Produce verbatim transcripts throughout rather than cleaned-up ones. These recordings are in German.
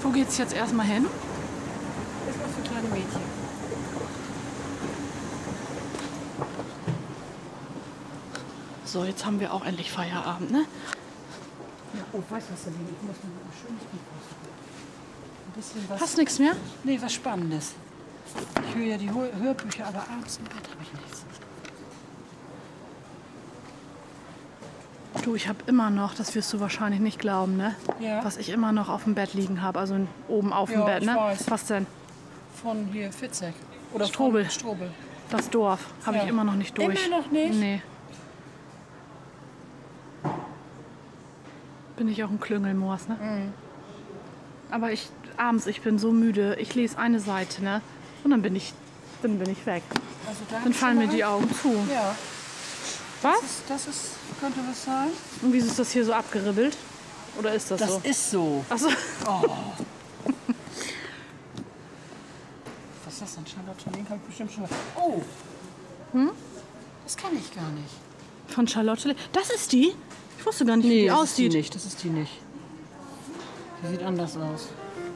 Wo geht's jetzt erstmal hin? Ist was für kleine Mädchen. So, jetzt haben wir auch endlich Feierabend, ne? Ja, oh, weißt du was, Sabine? Ich muss mir ein schönes Buch raussuchen. Ein bisschen was. Hast nichts mehr? Nee, was Spannendes. Ich höre ja die Hör Hörbücher, aber abends im Bett habe ich nichts. Du, ich habe immer noch, das wirst du wahrscheinlich nicht glauben, ne? Ja. Was ich immer noch auf dem Bett liegen habe, also oben auf dem Ja, Bett, ich ne? weiß. Was denn? Von hier Fitzek. Oder Strobel. Von Strobel. Das Dorf habe Ja. ich immer noch nicht durch. Immer noch nicht? Nee. Bin ich auch ein Klüngelmoors, ne? Mhm. Aber ich abends, ich bin so müde. Ich lese eine Seite, ne? Und dann bin ich, dann bin ich weg. Also da Dann fallen mir die Augen. Augen zu. Ja. Was? Das ist, das ist, könnte was sein? Und wieso ist das hier so abgeribbelt? Oder ist das, Das so? ist so. Achso. Oh. Was ist das denn? Charlotte Link habe ich bestimmt schon. Oh. Hm? Das kann ich gar nicht. Von Charlotte Le Das ist die? Ich wusste gar nicht, wie die das aussieht. ist die nicht. Das ist die nicht. Die sieht anders aus.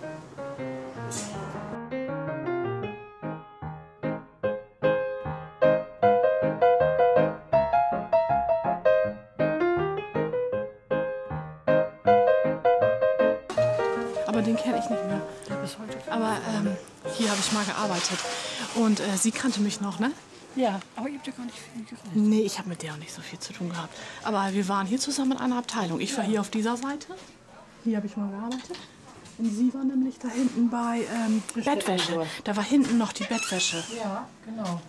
Aber den kenne ich nicht mehr. Ja, bis heute. Aber ähm, hier habe ich mal gearbeitet. Und äh, sie kannte mich noch, ne? Ja, aber ihr habt ja gar nicht viel geredet. Nee, ich habe mit der auch nicht so viel zu tun gehabt. Aber wir waren hier zusammen in einer Abteilung. Ich war hier auf dieser Seite. Hier habe ich mal gearbeitet. Und sie war nämlich da hinten bei ähm, Bettwäsche. Da war hinten noch die Bettwäsche. Ja, genau.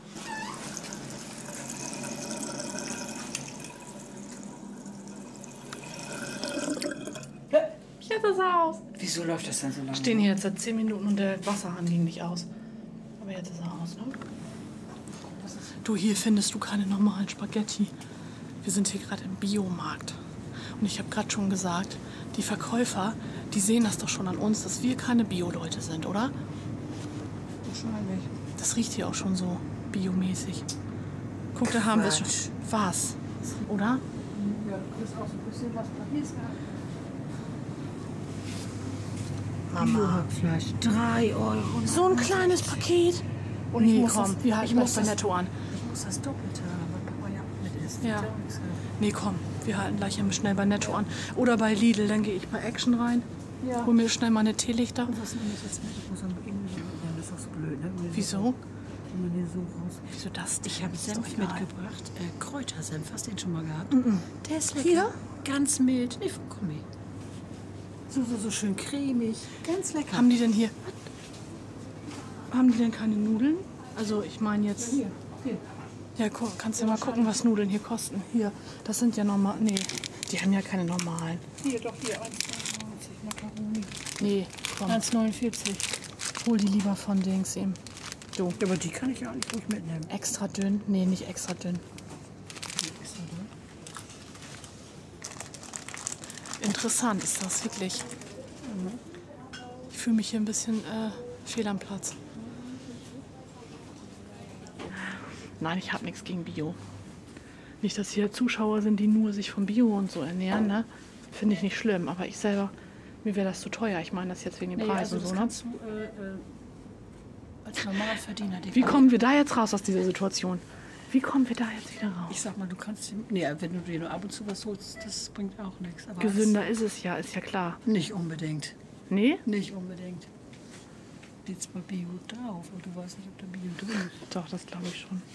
Jetzt ist er aus. Wieso läuft das denn so lange? Stehen hier jetzt seit zehn Minuten und der Wasserhahn ging nicht aus. Aber jetzt ist er aus, ne? Du, hier findest du keine normalen Spaghetti. Wir sind hier gerade im Biomarkt. Und ich habe gerade schon gesagt, die Verkäufer, die sehen das doch schon an uns, dass wir keine Bio-Leute sind, oder? Wahrscheinlich. Das riecht hier auch schon so biomäßig. Guck, da haben wir schon. Was? Oder? Ja, du kriegst auch so ein bisschen was Papiers gehabt. Mama. Biohackfleisch. Drei Euro. So ein kleines Paket. Und ich Nee, muss komm, das- wir ich halten muss das bei das- Netto an. Ich muss das Doppelte haben, weil Papa ja auch mit isst. Ja. Hat er auch nichts gesagt. Nee, komm, wir halten gleich immer schnell bei Netto an. Oder bei Lidl, dann gehe ich bei Action rein. Ja. Hol mir schnell meine Teelichter. Und was nehme ich jetzt mit? Ich muss am irgendwie. Ja, das ist auch so blöd, ne? Wenn man Wieso? den- Wenn man den so raus. Wieso das? Ich habe Das ist Senf doch egal. mitgebracht. Äh, Kräutersenf. Hast du den schon mal gehabt? Der ist lecker. Hier? Ganz mild. Nee, von Kommi. So, so, so schön cremig. Ganz lecker. Haben die denn hier... Haben die denn keine Nudeln? Also ich meine jetzt... Hier, hier. Ja, guck, kannst du mal gucken, was Nudeln hier kosten. Hier, das sind ja normal... Nee, die haben ja keine normalen. Hier, doch, hier. eins neunundneunzig Macaroni. Nee, komm, eins neunundvierzig. hol die lieber von Dings eben. Du, Ja, aber die kann ich ja auch nicht ruhig mitnehmen. extra dünn? Nee, nicht extra dünn. Interessant ist das, wirklich. Ich fühle mich hier ein bisschen äh, fehl am Platz. Nein, ich habe nichts gegen Bio. Nicht, dass hier Zuschauer sind, die nur sich von Bio und so ernähren, ne? Finde ich nicht schlimm, aber ich selber, mir wäre das zu teuer. Ich meine das jetzt wegen dem Nee, Preis also und das so, ne? kannst du äh, äh, als Normalverdiener... die Wie kann- kommen wir da jetzt raus aus dieser Situation? Wie kommen wir da jetzt wieder raus? Ich sag mal, du kannst... Nee, wenn du dir nur ab und zu was holst, das bringt auch nichts. Aber Gesünder ist es ja, ist ja klar. es- Nicht unbedingt. Nee? Nicht unbedingt. Steht zwar Bio drauf, aber du weißt nicht, ob da Bio drin ist. Doch, das glaube ich schon.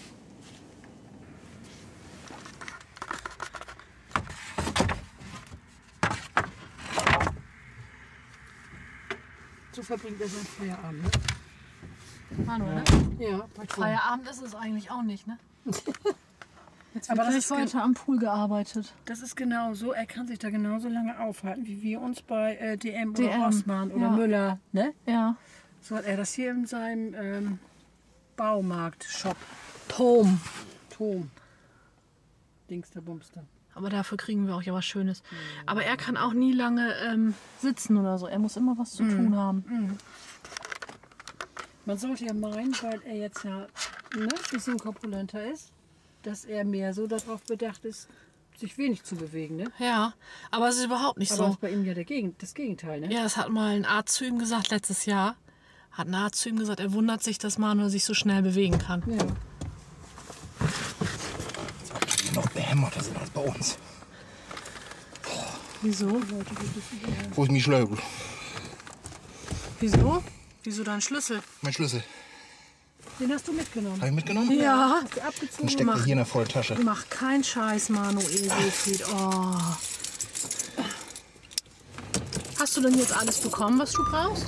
So verbringt er seinen Feierabend, ne? Manuel, ne? Ja, bei Feierabend ist es eigentlich auch nicht, ne? Jetzt Aber wird das gleich ist weiter am Pool gearbeitet. Das ist genau so. Er kann sich da genauso lange aufhalten, wie wir uns bei äh, D M oder D M, Rossmann oder ja. Müller, ne? Ja. So hat er das hier in seinem ähm, Baumarkt-Shop. Tom. Tom. Dingster Bumster. Aber dafür kriegen wir auch ja was Schönes. Aber er kann auch nie lange ähm, sitzen oder so. Er muss immer was zu tun haben. Man sollte ja meinen, weil er jetzt ja ne, ein bisschen korpulenter ist, dass er mehr so darauf bedacht ist, sich wenig zu bewegen, ne? Ja, aber es ist überhaupt nicht Aber das so. ist bei ihm ja der Gegend, das Gegenteil, ne? Ja, das hat mal ein Arzt zu ihm gesagt letztes Jahr. Hat ein Arzt zu ihm gesagt, er wundert sich, dass Manuel sich so schnell bewegen kann. Ja. Noch behämmerter sind als bei uns. Wieso? Wo ist mein Schlüssel? Wieso? Wieso dein Schlüssel? Mein Schlüssel. Den hast du mitgenommen. Habe ich mitgenommen? Ja. Hast du abgezogen? Dann steckt er hier in der vollen Tasche. Mach keinen Scheiß, Manuel, Wilfried. Oh. Hast du denn jetzt alles bekommen, was du brauchst?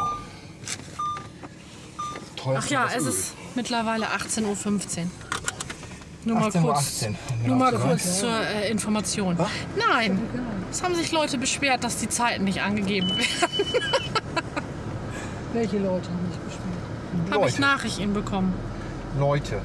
Teuerste Ach ja, das es Öl. ist mittlerweile achtzehn Uhr fünfzehn. Nur mal achtzehn Uhr kurz, achtzehn. nur mal Ja, kurz zur äh, Information. Was? Nein, es haben sich Leute beschwert, dass die Zeiten nicht angegeben werden. Welche Leute haben nicht gespielt? Habe ich Leute. Nachrichten bekommen. Leute.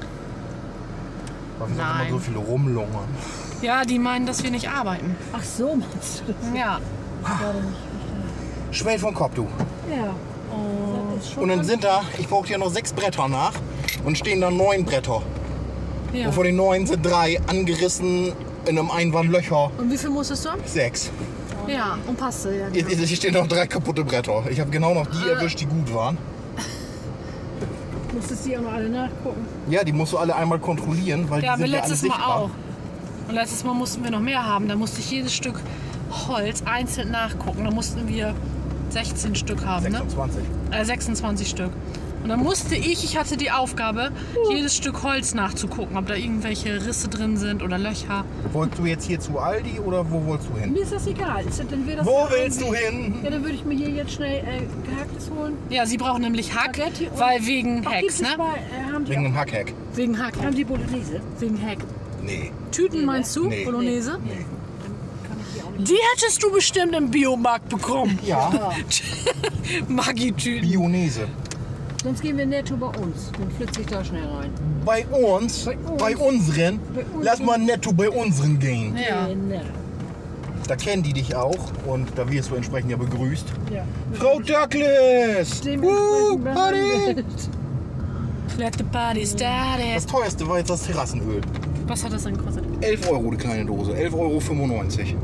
Aber wir sind Nein. immer so viele rumlungern. Ja, die meinen, dass wir nicht arbeiten. Ach so, meinst du das? Ja. Gerade nicht. Schwell vom Kopf, du. Ja. Oh. Das ist schon Und dann sind da, ich brauche hier noch sechs Bretter nach. Und stehen da neun Bretter. Ja. Und von den neun sind drei angerissen in einem Einwand Löcher. Und wie viel musstest du? Sechs. Ja, und passte. Ja, Hier, hier stehen noch drei kaputte Bretter. Ich habe genau noch die erwischt, die gut waren. Musstest du die auch noch alle nachgucken? Ja, die musst du alle einmal kontrollieren, weil Ja, die aber sind ja alle letztes Mal sichtbar. auch. Und letztes Mal mussten wir noch mehr haben. Da musste ich jedes Stück Holz einzeln nachgucken. Da mussten wir sechzehn Stück haben, ne? sechsundzwanzig. Äh, sechsundzwanzig Stück. Und dann musste ich, ich hatte die Aufgabe, jedes Stück Holz nachzugucken, ob da irgendwelche Risse drin sind oder Löcher. Wolltest du jetzt hier zu Aldi oder wo wolltest du hin? Mir ist das egal. Ist das, dann wäre das Wo ja willst du irgendwie- hin? Ja, dann würde ich mir hier jetzt schnell äh, Gehacktes holen. Ja, sie brauchen nämlich Hack, Spaghetti und- weil wegen Ach, Hacks, gibt es ne? bei, äh, haben die Wegen auch- dem Hackhack. Wegen Hack. Haben die Bolognese? Wegen Hack. Nee. Tüten meinst du? Nee. Bolognese? Nee. Kann ich die auch nicht. Die hättest du bestimmt im Biomarkt bekommen. Ja, Maggi-Tüten. Bionese. Sonst gehen wir netto bei uns. Dann flitze ich da schnell rein. Bei uns, Bei uns. bei unseren, Bei uns. lass mal netto bei unseren gehen. Ja. Genau. Da kennen die dich auch und da wirst du entsprechend ja begrüßt. Ja. Frau Douglas! Uh, Dementsprechend Party! behandelt. Let the party start. Das teuerste war jetzt das Terrassenöl. Was hat das denn gekostet? elf Euro die kleine Dose, elf Euro fünfundneunzig.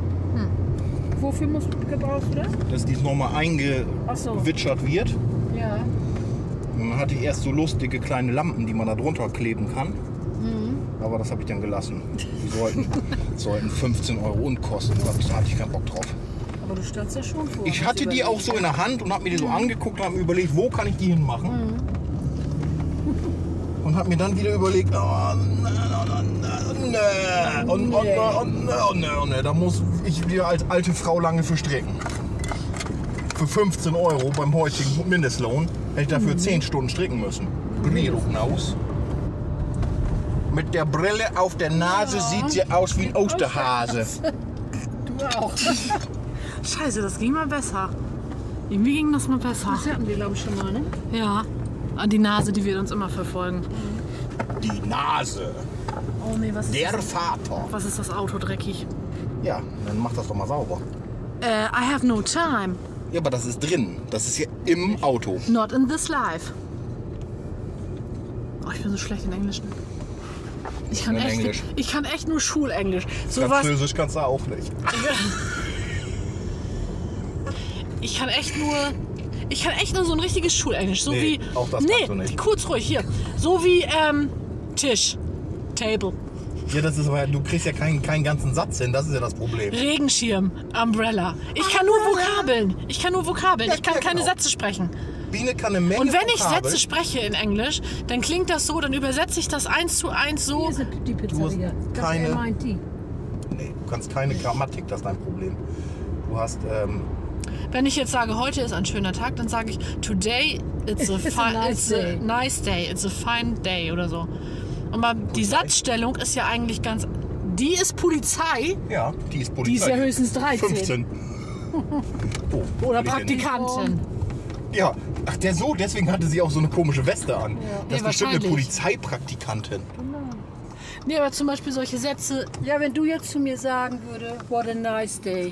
Wofür musst, gebrauchst du das? Dass dies nochmal Ach so. eingewitschert wird. Ja. Und dann hatte ich erst so lustige kleine Lampen, die man da drunter kleben kann. Mhm. Aber das habe ich dann gelassen. Die sollten, sollten fünfzehn Euro und kosten. Da hatte ich keinen Bock drauf. Aber du standst ja schon vor. Ich hast hatte die auch überlegt. so in der Hand und habe mir die so angeguckt und habe mir überlegt, wo kann ich die hinmachen. Mhm. Und habe mir dann wieder überlegt, oh, nee, nee, nee, und, und, Nee. und, nee, und, nee, und, nee, da muss ich wieder als alte Frau lange für stricken. Für fünfzehn Euro beim heutigen Mindestlohn hätte ich dafür zehn Stunden stricken müssen. Brillnaus. Mit der Brille auf der Nase sieht sie aus wie ein Osterhase. Du auch. Scheiße, das ging mal besser. Irgendwie ging das mal besser. Das hatten wir, glaube ich, schon mal, ne? Ja. Und die Nase, die wird uns immer verfolgen. Die Nase. Oh nee, was ist Der das? Vater. Was ist das Auto dreckig? Ja, dann mach das doch mal sauber. Äh, I have no time. Ja, aber das ist drin. Das ist hier im Auto. Not in this life. Oh, ich bin so schlecht in Englisch. Ich kann, In echt, Englisch. ich kann echt nur Schulenglisch. So was, Französisch kannst du auch nicht. ich kann echt nur... Ich kann echt nur so ein richtiges Schulenglisch. So Nee, wie... auch das nee, kannst du nicht. kurz ruhig, hier. So wie, ähm, Tisch. Table. Ja, das ist aber, du kriegst ja keinen, keinen ganzen Satz hin, das ist ja das Problem. Regenschirm. Umbrella. Ich kann nur Vokabeln. Ich kann nur Vokabeln. Ja, Ich kann ja, keine genau. Sätze sprechen. Biene kann eine Menge Und wenn ich Vokabeln. Sätze spreche in Englisch, dann klingt das so, dann übersetze ich das eins zu eins so. Hier ist die Pizzeria. Das keine- er meint die. Nee, du kannst keine Grammatik, das ist dein Problem. Du hast, ähm, Wenn ich jetzt sage, heute ist ein schöner Tag, dann sage ich, today it's a, It's a fi- nice it's a day. nice day, it's a fine day oder so. Und mal, die Satzstellung ist ja eigentlich ganz, die ist Polizei ja, die ist Polizei. Die ist ja höchstens dreizehn. fünfzehn. Oh, oder will ich denn nicht? Praktikantin. Ja, ach der so, deswegen hatte sie auch so eine komische Weste an. Das Ja, ist bestimmt eine wahrscheinlich. Polizeipraktikantin. Nee, aber zum Beispiel solche Sätze, Ja, wenn du jetzt zu mir sagen würde, what a nice day,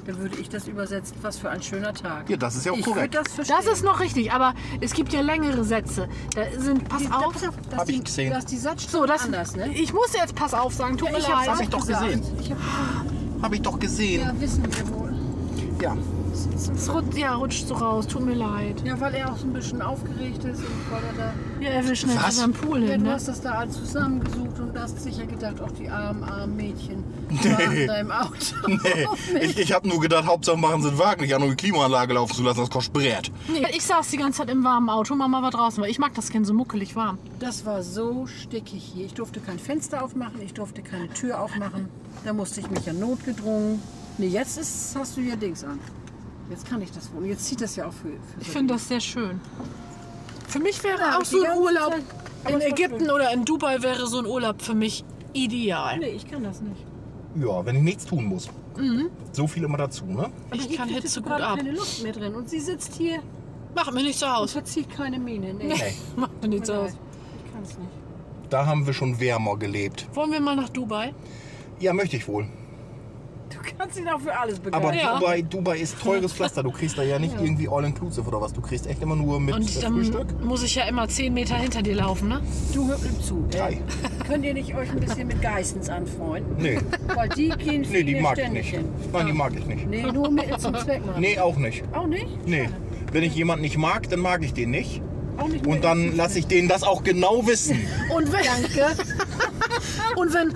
Dann würde ich das übersetzen, was für ein schöner Tag. Ja, das ist ja auch ich korrekt. Das, verstehen. Das ist noch richtig, aber es gibt ja längere Sätze. Da sind, pass Die- auf. das- das Hab ich die- gesehen. Das ist die Satzstellung So, das, anders, ne? ich muss jetzt pass auf sagen, tut Ja, mir ich leid. hab's Hab ich doch gesagt. gesehen. Ich hab, Habe ich doch gesehen. ja, wissen wir wohl. Ja. Es rutscht, ja, rutscht so raus, tut mir leid. Ja, weil er auch so ein bisschen aufgeregt ist und weil er da... Ja, er will schnell Was? zu seinem Pool Ja, hin, du ne? hast das da alles zusammengesucht und hast sicher gedacht, auch die armen, armen Mädchen warten da im Auto. Nee, ich, ich habe nur gedacht, Hauptsache machen sie den Wagen nicht an, um die Klimaanlage laufen zu lassen, das kostet Brett. Nee, ich saß die ganze Zeit im warmen Auto, Mama war draußen, weil ich mag das gerne so muckelig warm. Das war so stickig hier. Ich durfte kein Fenster aufmachen, ich durfte keine Tür aufmachen. Da musste ich mich ja notgedrungen. Nee, jetzt ist, hast du ja Dings an. Jetzt kann ich das wohl. Jetzt zieht das ja auch für, für Ich so finde das sehr schön. Für mich wäre Ja, auch die so ein ganze Urlaub Zeit- aber in es war Ägypten schön. oder in Dubai wäre so ein Urlaub für mich ideal. Nee, ich kann das nicht. Ja, wenn ich nichts tun muss. So viel immer dazu, ne? Aber Ich hier kann kriegt Hitze jetzt gut gerade ab. keine Luft mehr drin. Und sie sitzt hier Macht mir nicht so und aus. verzieht keine Miene. Nee, Nee. Macht mir nicht so aus. ich kann es nicht. Da haben wir schon wärmer gelebt. Wollen wir mal nach Dubai? Ja, möchte ich wohl. Du kannst ihn auch für alles Aber begeistern. Ja. Dubai, Dubai ist teures Pflaster. Du kriegst da ja nicht irgendwie all-inclusive oder was. Du kriegst echt immer nur mit Und äh, dann Frühstück. muss ich ja immer zehn Meter hinter dir laufen, ne? Du hört ihm zu. Drei. Äh, könnt ihr nicht euch ein bisschen mit Geissens anfreunden? Nee, Weil die gehen nee, die viele mag ich ständig nicht. hin. Nein, die mag ich nicht. Nee, nur Mittel zum Zweck machen. Nee, auch nicht. Auch nicht? Nee. Wenn ich jemanden nicht mag, dann mag ich den nicht. Auch nicht Und dann lasse ich den das auch genau wissen. Und wenn, Danke. Und wenn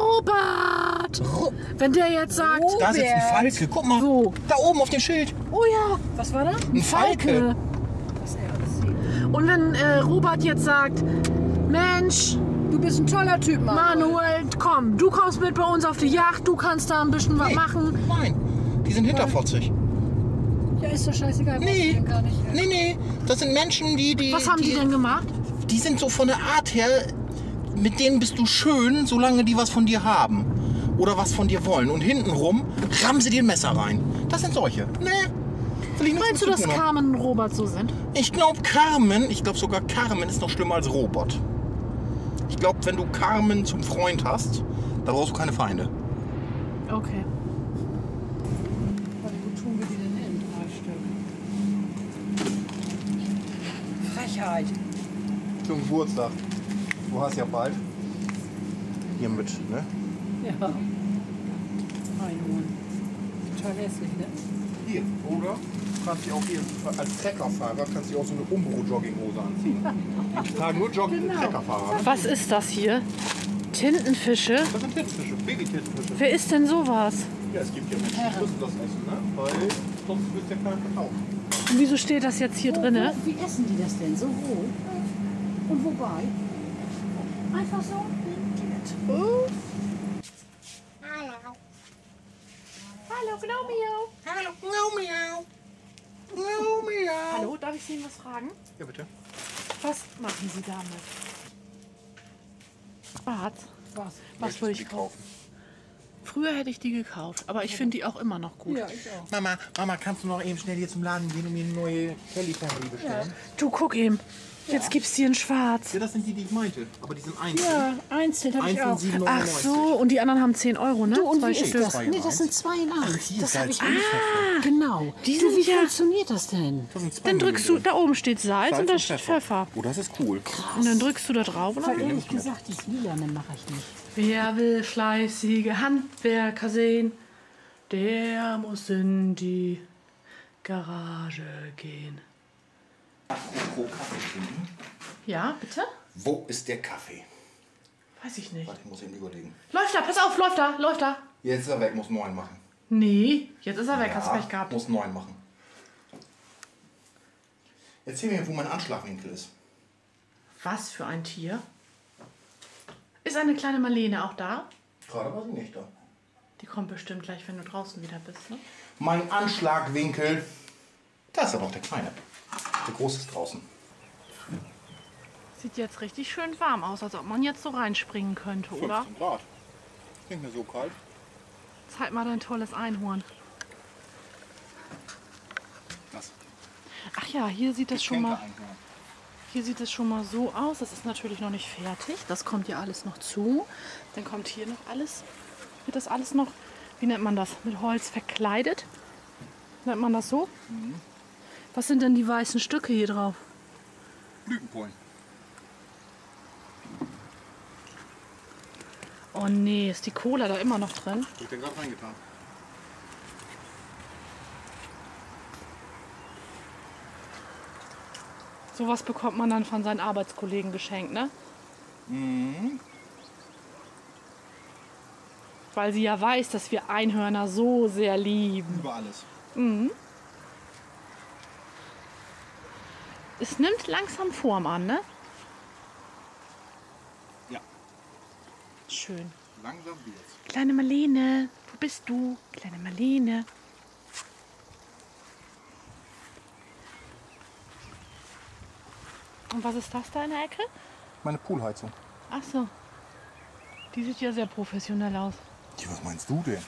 Robert, wenn der jetzt sagt, Da sitzt ein Falke. Guck mal. Wo? Da oben auf dem Schild. oh ja, Was war da? Ein Falke. Was er alles sieht. und wenn äh, Robert jetzt sagt, Mensch, Du bist ein toller Typ, Mann. Manuel, komm, du kommst mit bei uns auf die Yacht, du kannst da ein bisschen was Nee. machen. Nein, die sind hinterfotzig. Ja, ist doch scheißegal. brauchst Nee. du den gar nicht. Nee, nee. Das sind Menschen, die. die Was haben die denn gemacht? Die sind so von der Art her, mit denen bist du schön, solange die was von dir haben. Oder was von dir wollen. Und hintenrum rammen sie dir ein Messer rein. Das sind solche. Nee. Will ich nichts Meinst du, mit dass zu tun haben. Carmen und Robert so sind? Ich glaube, Carmen, ich glaube sogar Carmen ist noch schlimmer als Robert. Ich glaube, wenn du Carmen zum Freund hast, da brauchst du keine Feinde. Okay. Wo tun wir die denn hin? Drei Stück. Frechheit. Zum Geburtstag. Du hast ja bald. Hier mit, ne? Ja. Einhorn. Total hässlich, ne? Hier, oder? Du kannst dir auch hier als Treckerfahrer kannst du auch so eine Umbro-Jogginghose anziehen. Ich trage nur Jogging Genau. Treckerfahrer. Was ist das hier? Tintenfische? Das sind Tintenfische, Baby-Tintenfische. Wer isst denn sowas? Ja, es gibt ja Menschen, die müssen das essen, ne? Weil sonst wird der keiner verkauft. Und wieso steht das jetzt hier drinne? Wie essen die das denn? So roh? Und wobei? Einfach so? Oh. Hallo, Gnomio. Hallo, miau, miau. Miau, miau. Hallo, darf ich Sie was fragen? Ja, bitte. Was machen Sie damit? Schwarz. Was? Was Möchtest würde du ich die kaufen? Früher hätte ich die gekauft, aber ich finde die auch immer noch gut. Ja, ich auch. Mama, Mama, kannst du noch eben schnell hier zum Laden gehen und mir eine neue Kelly Family bestellen? Du guck eben, jetzt gibt's die in schwarz. Ja, das sind die, die ich meinte. Aber die sind einzeln. Ja, einzeln habe ich Einzeln auch. sieben Ach neunundneunzig. so, und die anderen haben zehn Euro, ne? Du, und Zwei wie ist Stück. das? Zwei in Nee, das eins. sind zwei in eins. Hier Das ist habe als ich auch. Genau. Die du, sind wie ja- funktioniert das denn? Das sind zwei Dann drückst du, da oben steht Salz, Salz und da und steht Pfeffer. Pfeffer. Oh, das ist cool. Und dann drückst du da drauf und Weil dann... ehrlich gesagt, das Lilane mache ich nicht. Wer will fleißige Handwerker sehen, der muss in die Garage gehen. Apropos Kaffee trinken. Ja, bitte? Wo ist der Kaffee? Weiß ich nicht. Warte, ich muss eben überlegen. Läuft da, pass auf, läuft da, läuft da. Jetzt ist er weg, muss neun machen. Nee, jetzt ist er weg, hast du Ja, recht gehabt. muss neun machen. Erzähl mir, wo mein Anschlagwinkel ist. Was für ein Tier? Ist eine kleine Marlene auch da? Gerade war sie nicht da. Die kommt bestimmt gleich, wenn du draußen wieder bist, ne? Mein Anschlagwinkel. Da ist aber auch der Kleine. Der Große ist draußen. Sieht jetzt richtig schön warm aus, als ob man jetzt so reinspringen könnte, oder? fünfzehn Grad. Ist nicht mehr so kalt. Zeig mal dein tolles Einhorn. Das Ach ja, hier sieht das schon mal, Geschenke-Einhorn. hier sieht es schon mal so aus. Das ist natürlich noch nicht fertig. Das kommt ja alles noch zu. Dann kommt hier noch alles, wird das alles noch, wie nennt man das? Mit Holz verkleidet? Nennt man das so? Mhm. Was sind denn die weißen Stücke hier drauf? Blütenpollen. Oh nee, ist die Cola da immer noch drin? Hab ich da gerade reingetan. Sowas bekommt man dann von seinen Arbeitskollegen geschenkt, ne? Mhm. Weil sie ja weiß, dass wir Einhörner so sehr lieben. Über alles. Mhm. Es nimmt langsam Form an, ne? Ja. Schön. Langsam wird's. Kleine Marlene, wo bist du? Kleine Marlene. Und was ist das da in der Ecke? Meine Poolheizung. Ach so. Die sieht ja sehr professionell aus. Ja, was meinst du denn?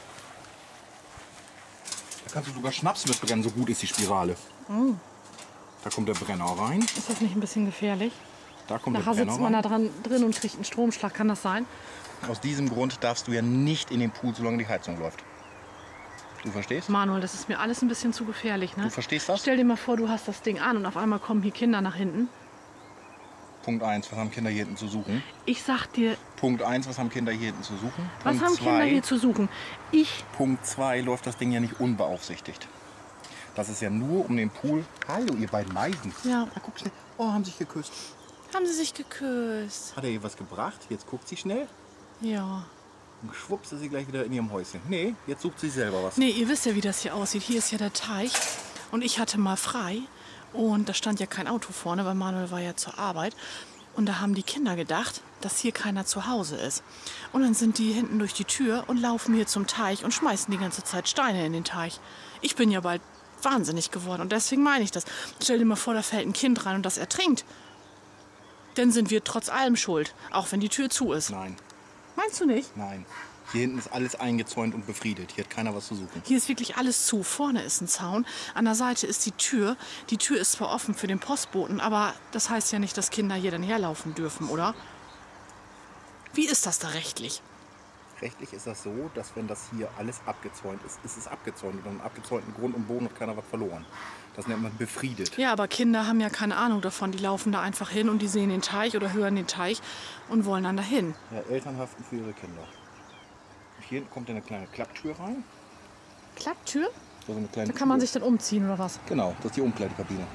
Da kannst du sogar Schnaps mitbrennen, so gut ist die Spirale. Oh. Da kommt der Brenner rein. Ist das nicht ein bisschen gefährlich? Da kommt Nachher der Brenner sitzt man rein. da dran, drin und kriegt einen Stromschlag. Kann das sein? Aus diesem Grund darfst du ja nicht in den Pool, solange die Heizung läuft. Du verstehst? Manuel, das ist mir alles ein bisschen zu gefährlich, ne? Du verstehst das? Stell dir mal vor, du hast das Ding an und auf einmal kommen hier Kinder nach hinten. Punkt eins, was haben Kinder hier hinten zu suchen? Ich sag dir, Punkt eins, was haben Kinder hier hinten zu suchen? was Punkt haben Kinder zwei, hier zu suchen? Ich, Punkt zwei läuft das Ding ja nicht unbeaufsichtigt. Das ist ja nur um den Pool. Hallo, ihr beiden Meisen. ja, Na, guck schnell. Oh, haben sich geküsst. haben sie sich geküsst. Hat er ihr was gebracht? Jetzt guckt sie schnell. Ja. Und schwupps ist sie gleich wieder in ihrem Häuschen. Nee, jetzt sucht sie selber was. Nee, ihr wisst ja, wie das hier aussieht. Hier ist ja der Teich und ich hatte mal frei und da stand ja kein Auto vorne, weil Manuel war ja zur Arbeit. Und da haben die Kinder gedacht, dass hier keiner zu Hause ist. Und dann sind die hinten durch die Tür und laufen hier zum Teich und schmeißen die ganze Zeit Steine in den Teich. Ich bin ja bald wahnsinnig geworden und deswegen meine ich das. Stell dir mal vor, da fällt ein Kind rein und das ertrinkt. Dann sind wir trotz allem schuld, auch wenn die Tür zu ist. Nein, Meinst du nicht? nein. Hier hinten ist alles eingezäunt und befriedet. Hier hat keiner was zu suchen. Hier ist wirklich alles zu. Vorne ist ein Zaun, an der Seite ist die Tür. Die Tür ist zwar offen für den Postboten, aber das heißt ja nicht, dass Kinder hier dann herlaufen dürfen, oder? Wie ist das da rechtlich? Rechtlich ist das so, dass wenn das hier alles abgezäunt ist, ist es abgezäunt. Und an einem abgezäunten Grund und Boden hat keiner was verloren. Das nennt man befriedet. Ja, aber Kinder haben ja keine Ahnung davon. Die laufen da einfach hin und die sehen den Teich oder hören den Teich und wollen dann dahin. Ja, Eltern haften für ihre Kinder. Hier hinten kommt eine kleine Klapptür rein. Klapptür? So eine kleine Da kann man Tür. sich dann umziehen oder was? Genau, das ist die Umkleidekabine.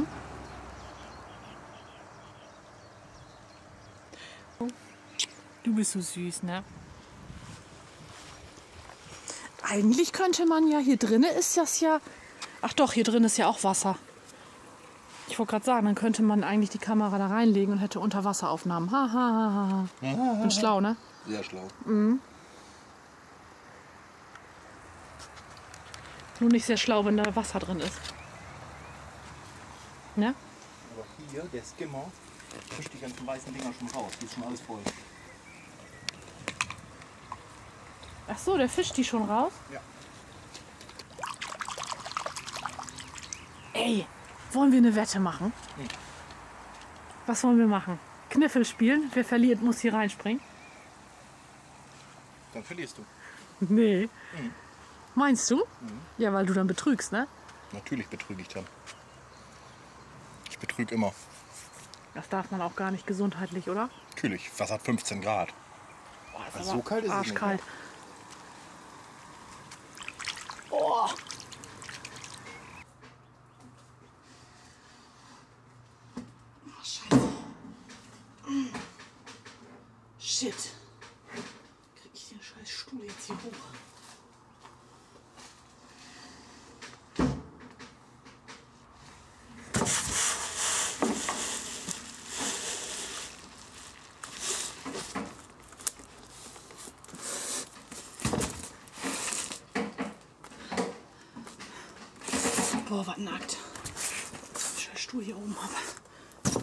Du bist so süß, ne? Eigentlich könnte man ja, hier drinnen ist das ja... Ach doch, hier drin ist ja auch Wasser. Ich wollte gerade sagen, dann könnte man eigentlich die Kamera da reinlegen und hätte Unterwasseraufnahmen. Ha, ha, ha, ha. Bin schlau, ne? Sehr schlau. Nur nicht sehr schlau, wenn da Wasser drin ist. Ne? Aber hier, der Skimmer, fischt die ganzen weißen Dinger schon raus. Die ist schon alles voll. Ach so, der fischt die schon raus? Ja. Ey, wollen wir eine Wette machen? Hm. Was wollen wir machen? Kniffel spielen? Wer verliert, muss hier reinspringen? Dann verlierst du. Nee. Meinst du? Ja, weil du dann betrügst, ne? Natürlich betrüge ich dann. Ich betrüge immer. Das darf man auch gar nicht gesundheitlich, oder? Natürlich. Wasser hat fünfzehn Grad. Boah, ist Also aber so kalt ist es nicht, arschkalt. Oh. Oh, Scheiße. Mm. Shit. Krieg ich den scheiß Stuhl jetzt hier hoch? Boah, was nackt. Scheiß Stuhl hier oben habe.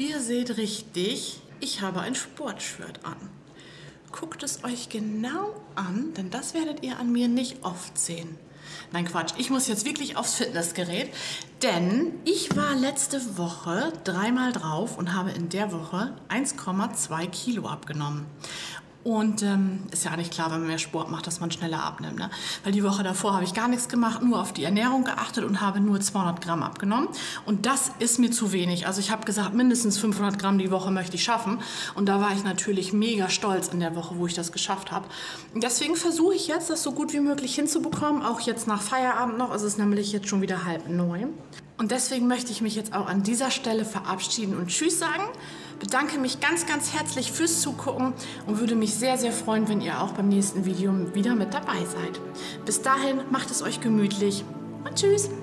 Ihr seht richtig, ich habe ein Sportshirt an. Guckt es euch genau an, denn das werdet ihr an mir nicht oft sehen. Nein, Quatsch, ich muss jetzt wirklich aufs Fitnessgerät, denn ich war letzte Woche dreimal drauf und habe in der Woche eins Komma zwei Kilo abgenommen. Und ähm, ist ja eigentlich klar, wenn man mehr Sport macht, dass man schneller abnimmt. Ne? Weil die Woche davor habe ich gar nichts gemacht, nur auf die Ernährung geachtet und habe nur zweihundert Gramm abgenommen. Und das ist mir zu wenig. Also ich habe gesagt, mindestens fünfhundert Gramm die Woche möchte ich schaffen. Und da war ich natürlich mega stolz in der Woche, wo ich das geschafft habe. Und deswegen versuche ich jetzt, das so gut wie möglich hinzubekommen. Auch jetzt nach Feierabend noch. Es ist nämlich jetzt schon wieder halb neun. Und deswegen möchte ich mich jetzt auch an dieser Stelle verabschieden und Tschüss sagen. Bedanke mich ganz, ganz herzlich fürs Zugucken und würde mich sehr, sehr freuen, wenn ihr auch beim nächsten Video wieder mit dabei seid. Bis dahin, macht es euch gemütlich und Tschüss!